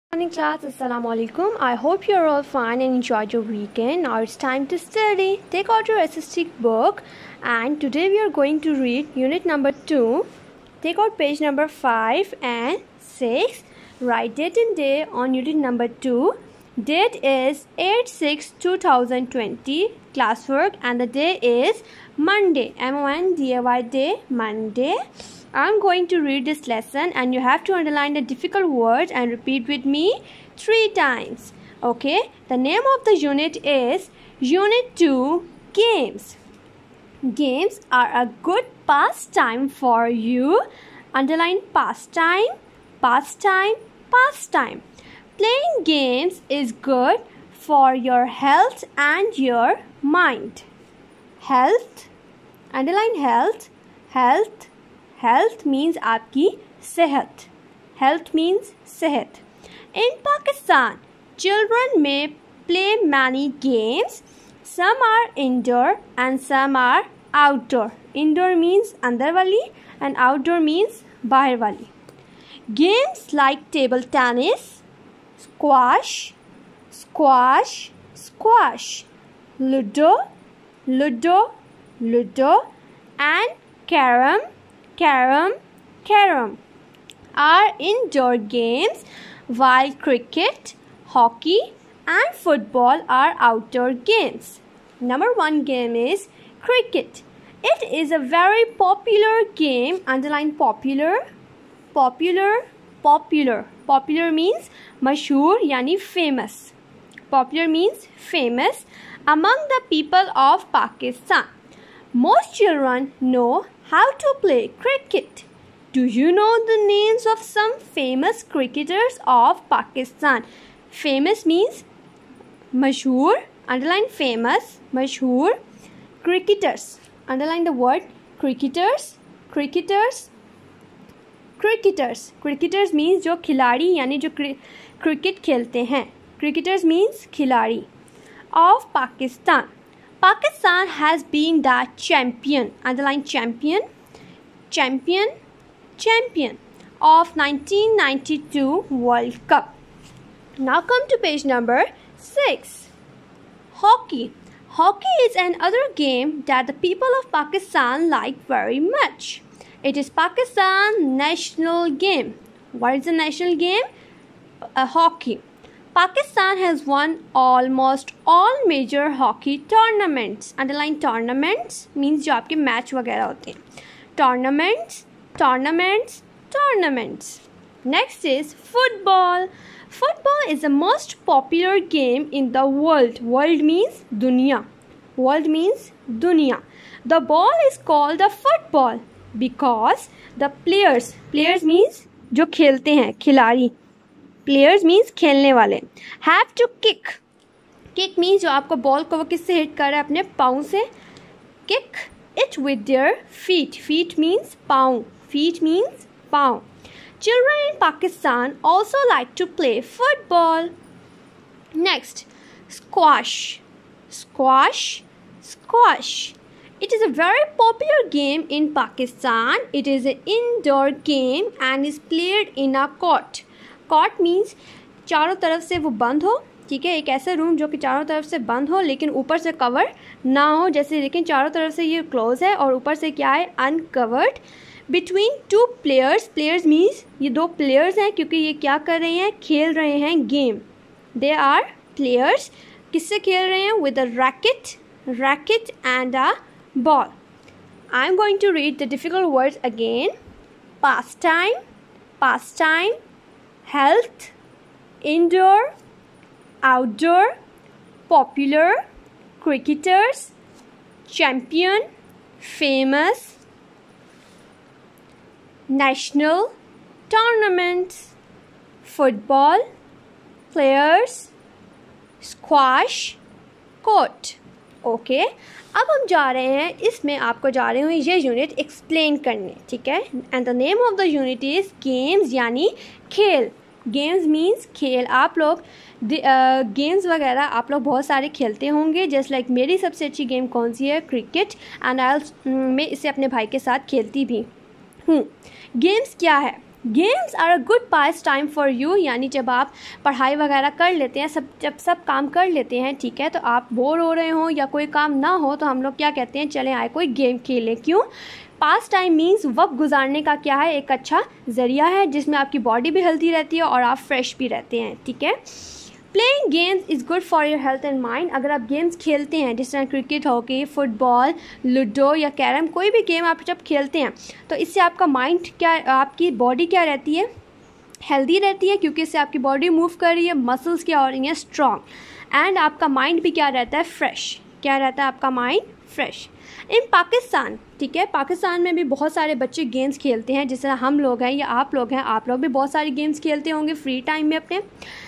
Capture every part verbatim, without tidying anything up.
Morning class, Assalamu alaikum. I hope you're all fine and enjoyed your weekend. Now it's time to study. Take out your S S T book and today we are going to read unit number two. Take out page number five and six. Write date and day on unit number two. Date is eight six two thousand twenty. Classwork and the day is Monday. M O N D A Y day, Monday. I'm going to read this lesson and you have to underline the difficult words and repeat with me three times. Okay? The name of the unit is Unit two, Games. Games are a good pastime for you. Underline pastime, pastime, pastime. Playing games is good for your health and your mind. Health, underline health, health. Health means आपकी सेहत. Health means सेहत. In Pakistan, children may play many games. Some are indoor and some are outdoor. Indoor means अंदर वाली and outdoor means बाहर वाली. Games like table tennis, squash, squash, squash, ludo, ludo, ludo, and carom. Carom, carom are indoor games while cricket, hockey and football are outdoor games. Number one game is cricket. It is a very popular game. Underline popular, popular, popular. Popular means मशहूर यानी famous. Popular means famous among the people of Pakistan. Most children know how to play cricket. Do you know the names of some famous cricketers of Pakistan? Famous means mashhoor. Underline famous, mashhoor. Cricketers. Underline the word cricketers. Cricketers. Cricketers. Cricketers means जो खिलाड़ी यानी जो cricket खेलते हैं. Cricketers means खिलाड़ी of Pakistan. Pakistan has been the champion, underline champion, champion, champion of nineteen ninety-two World Cup. Now come to page number six. Hockey. Hockey is another game that the people of Pakistan like very much. It is Pakistan's national game. What is the national game? Uh, hockey. Pakistan has won almost all major hockey tournaments. Underline tournaments means जो आपके match वगैरह होते हैं. Tournaments, tournaments, tournaments. Next is football. Football is the most popular game in the world. World means दुनिया. World means दुनिया. The ball is called the football because the players, players means जो खेलते हैं, खिलाड़ी. Players means खेलने वाले. Have to kick. Kick means जो आपको बॉल को वो किससे हिट कर रहा है अपने पाँव से. Kick it with their feet. Feet means पाँव. Feet means पाँव. Children in Pakistan also like to play football. Next, squash. Squash. Squash. It is a very popular game in Pakistan. It is an indoor game and is played in a court. Court means चारों तरफ से वो बंद हो. ठीक है, एक ऐसा रूम जो कि चारों तरफ से बंद हो लेकिन ऊपर से कवर ना हो. जैसे लेकिन चारों तरफ से ये क्लोज है और ऊपर से क्या है, uncovered. Between two players. Players means ये दो प्लेयर्स हैं क्योंकि ये क्या कर रहे हैं, खेल रहे हैं गेम. They are players. किससे खेल रहे हैं, with a racket, racket and a ball. I am going to read the difficult words again. Pass time, pass time, health, indoor, outdoor, popular, cricketers, champion, famous, national, tournaments, football, players, squash, court. Okay okay. अब हम जा रहे हैं, इसमें आपको जा रहे हूँ ये यूनिट एक्सप्लेन करने. ठीक है, and the name of the unit is games यानी खेल. गेम्स मीन्स खेल. आप लोग गेम्स uh, वगैरह आप लोग बहुत सारे खेलते होंगे. जस्ट लाइक मेरी सबसे अच्छी गेम कौन सी है, क्रिकेट. एंड आई मैं इसे अपने भाई के साथ खेलती भी हूँ. गेम्स क्या है, games are a good pass time for you, यानी जब आप पढ़ाई वगैरह कर लेते हैं, सब जब सब काम कर लेते हैं, ठीक है, तो आप बोर हो रहे हो या कोई काम ना हो तो हम लोग क्या कहते हैं, चलें आए कोई गेम खेलें। क्यों? पास टाइम मीन्स वक्त गुजारने का क्या है, एक अच्छा ज़रिया है जिसमें आपकी बॉडी भी हेल्थी रहती है और आप फ्रेश भी रहते हैं, ठीक है। Playing games is good for your health and mind. अगर आप गेम्स खेलते हैं जिस तरह क्रिकेट, हॉकी, फुटबॉल, लूडो या कैरम, कोई भी गेम आप जब खेलते हैं तो इससे आपका माइंड क्या, आपकी बॉडी क्या रहती है, हेल्दी रहती है, क्योंकि इससे आपकी बॉडी मूव कर रही है, मसल्स क्या हो रही हैं, स्ट्रॉन्ग, एंड आपका माइंड भी क्या रहता है, फ्रेश। क्या रहता है आपका माइंड, फ्रेश। इन पाकिस्तान, ठीक है, पाकिस्तान में भी बहुत सारे बच्चे गेम्स खेलते हैं, जिस तरह हम लोग हैं या आप लोग हैं, आप लोग भी बहुत सारे गेम्स खेलते होंगे फ्री टाइम में अपने।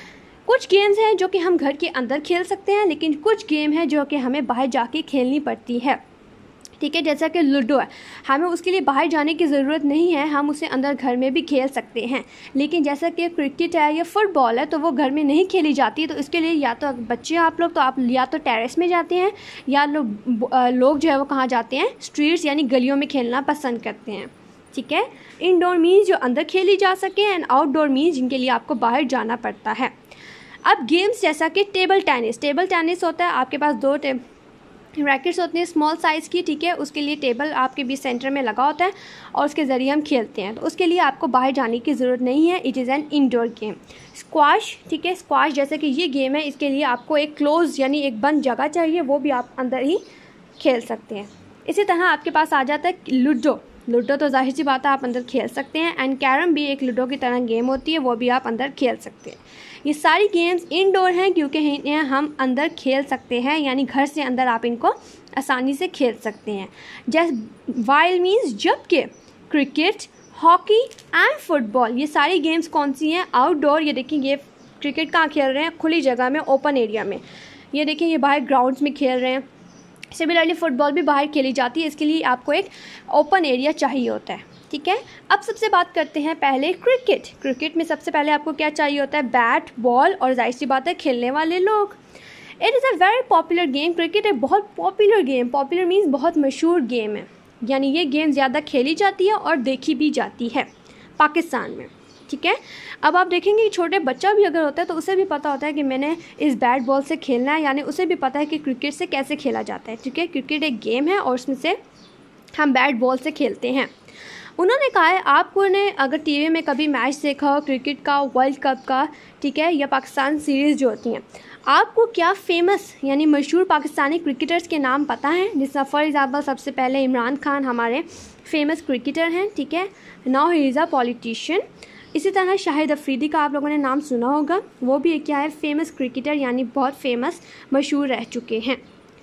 कुछ गेम्स हैं जो कि हम घर के अंदर खेल सकते हैं, लेकिन कुछ गेम है जो कि हमें बाहर जाके खेलनी पड़ती है, ठीक है। जैसा कि लूडो है, हमें उसके लिए बाहर जाने की ज़रूरत नहीं है, हम उसे अंदर घर में भी खेल सकते हैं। लेकिन जैसा कि क्रिकेट है या फुटबॉल है तो वो घर में नहीं खेली जाती, तो इसके लिए या तो बच्चे आप लोग तो आप या तो टेरेस में जाते हैं या लोग लोग जो है वो कहाँ जाते हैं, स्ट्रीट्स यानी गलियों में खेलना पसंद करते हैं, ठीक है। इनडोर मीन्स जो अंदर खेली जा सके, एंड आउटडोर मीन्स जिनके लिए आपको बाहर जाना पड़ता है। अब गेम्स जैसा कि टेबल टेनिस, टेबल टेनिस होता है, आपके पास दो रैकेट्स होते हैं स्मॉल साइज़ की, ठीक है, उसके लिए टेबल आपके बीच सेंटर में लगा होता है और उसके ज़रिए हम खेलते हैं, तो उसके लिए आपको बाहर जाने की ज़रूरत नहीं है। It is an indoor game. Squash, ठीक है, स्क्वाश जैसे कि ये गेम है, इसके लिए आपको एक क्लोज यानी एक बंद जगह चाहिए, वो भी आप अंदर ही खेल सकते हैं। इसी तरह आपके पास आ जाता है लूडो। लूडो तो जाहिर सी बात है आप अंदर खेल सकते हैं, एंड कैरम भी एक लूडो की तरह गेम होती है, वो भी आप अंदर खेल सकते हैं। ये सारी गेम्स इंडोर हैं क्योंकि इन्हें हम अंदर खेल सकते हैं, यानी घर से अंदर आप इनको आसानी से खेल सकते हैं। जैसे वाइल मीन्स जबकि क्रिकेट, हॉकी एंड फुटबॉल, ये सारी गेम्स कौन सी हैं, आउटडोर। ये देखिए ये क्रिकेट कहाँ खेल रहे हैं, खुली जगह में, ओपन एरिया में। ये देखिए ये बाहर ग्राउंड्स में खेल रहे हैं। सिमिलरली फुटबॉल भी बाहर खेली जाती है, इसके लिए आपको एक ओपन एरिया चाहिए होता है, ठीक है। अब सबसे बात करते हैं पहले क्रिकेट। क्रिकेट में सबसे पहले आपको क्या चाहिए होता है, बैट, बॉल और जाहिर सी बात है खेलने वाले लोग। It is a very popular game. Cricket एक बहुत पॉपुलर गेम, पॉपुलर मीन्स बहुत मशहूर गेम है, यानी ये गेम ज़्यादा खेली जाती है और देखी भी जाती है पाकिस्तान में, ठीक है। अब आप देखेंगे कि छोटे बच्चा भी अगर होता है तो उसे भी पता होता है कि मैंने इस बैट बॉल से खेलना है, यानी उसे भी पता है कि क्रिकेट से कैसे खेला जाता है, ठीक है। क्रिकेट एक गेम है और उसमें से हम बैट बॉल से खेलते हैं। उन्होंने कहा है आपको ने अगर टीवी में कभी मैच देखा हो क्रिकेट का, वर्ल्ड कप का, ठीक है, या पाकिस्तान सीरीज़ जो होती हैं, आपको क्या फेमस यानी मशहूर पाकिस्तानी क्रिकेटर्स के नाम पता हैं? जिसका फॉर एग्ज़ाम्पल सबसे पहले इमरान खान हमारे फेमस क्रिकेटर हैं, ठीक है, now he is a politician. इसी तरह शाहिद अफरीदी का आप लोगों ने नाम सुना होगा, वो भी क्या है, फेमस क्रिकेटर, यानी बहुत फेमस मशहूर रह चुके हैं।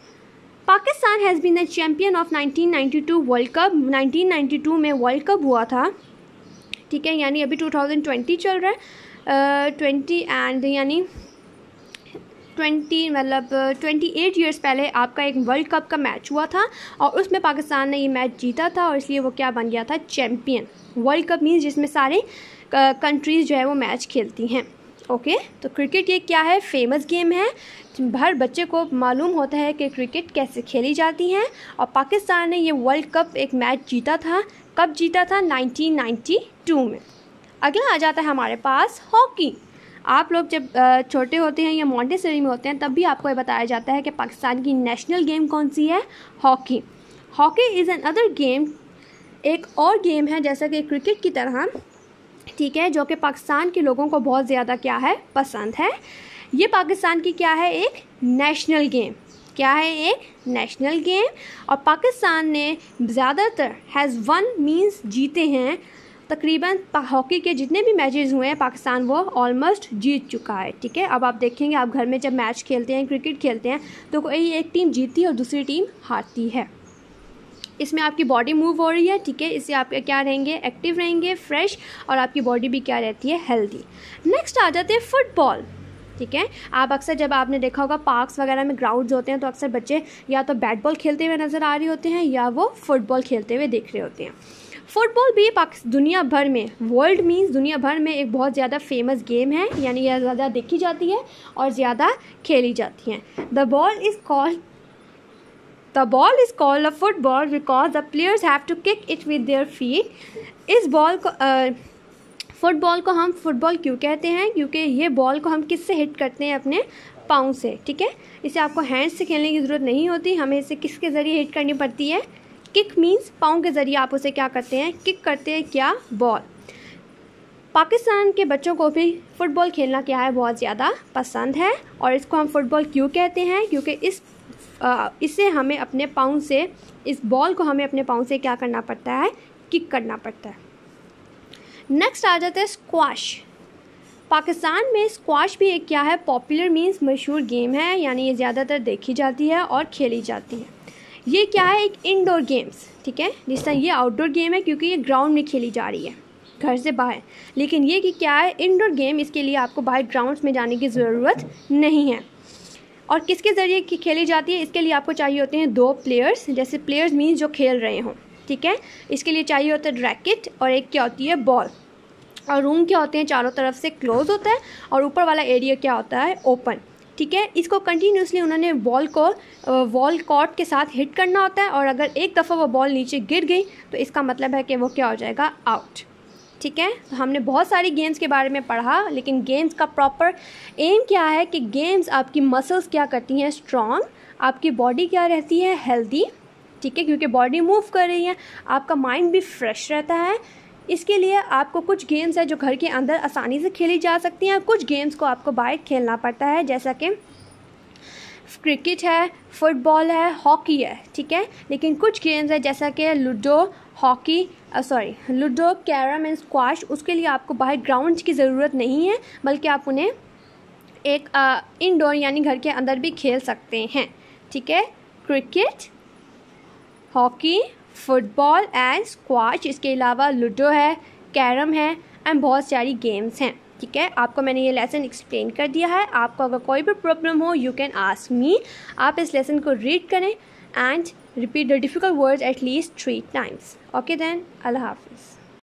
Pakistan has been the champion of nineteen ninety two world cup. Nineteen ninety two में वर्ल्ड कप हुआ था, ठीक है, यानी अभी टू थाउजेंड ट्वेंटी चल रहा है, ट्वेंटी एंड यानी ट्वेंटी मतलब ट्वेंटी एट ईयर्स पहले आपका एक वर्ल्ड कप का मैच हुआ था और उसमें पाकिस्तान ने ये मैच जीता था और इसलिए वो क्या बन गया था, चैम्पियन। वर्ल्ड कप मीन्स जिसमें सारे कंट्रीज़ जो है वो मैच खेलती हैं, ओके। तो क्रिकेट ये क्या है, फेमस गेम है, हर बच्चे को मालूम होता है कि क्रिकेट कैसे खेली जाती हैं और पाकिस्तान ने ये वर्ल्ड कप एक मैच जीता था। कब जीता था, नाइनटीन नाइंटी टू में। अगला आ जाता है हमारे पास हॉकी। आप लोग जब छोटे होते हैं या मॉन्टेसरी में होते हैं तब भी आपको ये बताया जाता है कि पाकिस्तान की नेशनल गेम कौन सी है, hockey. Hockey is another game, एक और गेम है जैसा कि क्रिकेट की तरह, ठीक है, जो कि पाकिस्तान के लोगों को बहुत ज़्यादा क्या है, पसंद है। ये पाकिस्तान की क्या है, एक नेशनल गेम, क्या है, एक नेशनल गेम। और पाकिस्तान ने ज़्यादातर हैज़ वन मीन्स जीते हैं, तकरीबन हॉकी के जितने भी मैचेस हुए हैं पाकिस्तान वो ऑलमोस्ट जीत चुका है, ठीक है। अब आप देखेंगे आप घर में जब मैच खेलते हैं, क्रिकेट खेलते हैं, तो कोई एक टीम जीतती है और दूसरी टीम हारती है। इसमें आपकी बॉडी मूव हो रही है, ठीक है, इससे आप क्या रहेंगे, एक्टिव रहेंगे, फ्रेश, और आपकी बॉडी भी क्या रहती है, हेल्दी। नेक्स्ट आ जाते हैं फुटबॉल, ठीक है। आप अक्सर जब आपने देखा होगा पार्क्स वगैरह में ग्राउंड्स होते हैं तो अक्सर बच्चे या तो बैट बॉल खेलते हुए नज़र आ रहे होते हैं या वो फुटबॉल खेलते हुए देख रहे होते हैं। फुटबॉल भी पाकिस्तान दुनिया भर में, वर्ल्ड मीन्स दुनिया भर में एक बहुत ज़्यादा फेमस गेम है, यानी यह ज़्यादा देखी जाती है और ज़्यादा खेली जाती है। The ball is called the ball is called a football because the players have to kick it with their feet. इस बॉल को फुटबॉल को हम फुटबॉल क्यों कहते हैं? क्योंकि ये बॉल को हम किससे हिट करते हैं? अपने पाँव से, ठीक है। इसे आपको हैंड से खेलने की ज़रूरत नहीं होती, हमें इसे किसके ज़रिए हिट करनी पड़ती है? किक मीन्स पाँव के ज़रिए आप उसे क्या करते हैं? किक करते हैं क्या? बॉल। पाकिस्तान के बच्चों को भी फ़ुटबॉल खेलना क्या है? बहुत ज़्यादा पसंद है। और इसको हम फुटबॉल क्यों कहते हैं? क्योंकि इस आ, इसे हमें अपने पाँव से, इस बॉल को हमें अपने पाँव से क्या करना पड़ता है? किक करना पड़ता है। नेक्स्ट आ जाता है स्क्वाश। पाकिस्तान में स्क्वाश भी एक क्या है? पॉपुलर मीन्स मशहूर गेम है, यानी ये ज़्यादातर देखी जाती है और खेली जाती है। ये क्या है? एक इंडोर गेम्स, ठीक है। जिस तरह ये आउटडोर गेम है क्योंकि ये ग्राउंड में खेली जा रही है, घर से बाहर, लेकिन ये कि क्या है? Indoor game. इसके लिए आपको बाहर ग्राउंड्स में जाने की ज़रूरत नहीं है। और किसके ज़रिए की खेली जाती है? इसके लिए आपको चाहिए होते हैं दो प्लेयर्स, जैसे प्लेयर्स मीन्स जो खेल रहे हों, ठीक है। इसके लिए चाहिए होता है रैकेट और एक क्या होती है? बॉल। और रूम क्या होते हैं? चारों तरफ से क्लोज होता है और ऊपर वाला एरिया क्या होता है? ओपन, ठीक है। इसको कंटिन्यूसली उन्होंने बॉल को बॉल कॉर्ट के साथ हिट करना होता है और अगर एक दफ़ा वो बॉल नीचे गिर गई तो इसका मतलब है कि वो क्या हो जाएगा? आउट, ठीक है। तो हमने बहुत सारी गेम्स के बारे में पढ़ा, लेकिन गेम्स का प्रॉपर एम क्या है कि गेम्स आपकी मसल्स क्या करती हैं? स्ट्रॉन्ग, आपकी बॉडी क्या रहती है? हेल्दी, ठीक है, क्योंकि बॉडी मूव कर रही है, आपका माइंड भी फ्रेश रहता है। इसके लिए आपको कुछ गेम्स है जो घर के अंदर आसानी से खेली जा सकती हैं, कुछ गेम्स को आपको बाहर खेलना पड़ता है, जैसा कि क्रिकेट है, फुटबॉल है, हॉकी है, ठीक है। लेकिन कुछ गेम्स है जैसा कि ludo, hockey, sorry ludo, carrom and squash, उसके लिए आपको बाहर ग्राउंड की ज़रूरत नहीं है, बल्कि आप उन्हें एक इंडोर यानी घर के अंदर भी खेल सकते हैं, ठीक है। Cricket, hockey, football and squash, इसके अलावा लूडो है, कैरम है एंड बहुत सारी गेम्स हैं, ठीक है। आपको मैंने ये लेसन एक्सप्लेन कर दिया है। आपको अगर कोई भी प्रॉब्लम हो यू कैन आस्क मी। आप इस लेसन को रीड करें and repeat the difficult words at least three times. Okay then, अल्लाह हाफिज़।